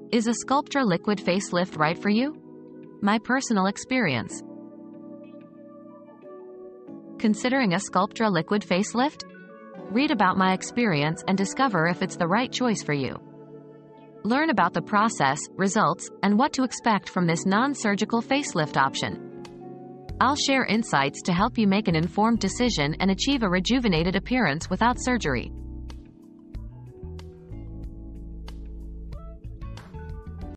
Is a Sculptra Liquid Facelift right for you? My personal experience. Considering a Sculptra Liquid Facelift? Read about my experience and discover if it's the right choice for you. Learn about the process, results, and what to expect from this non-surgical facelift option. I'll share insights to help you make an informed decision and achieve a rejuvenated appearance without surgery.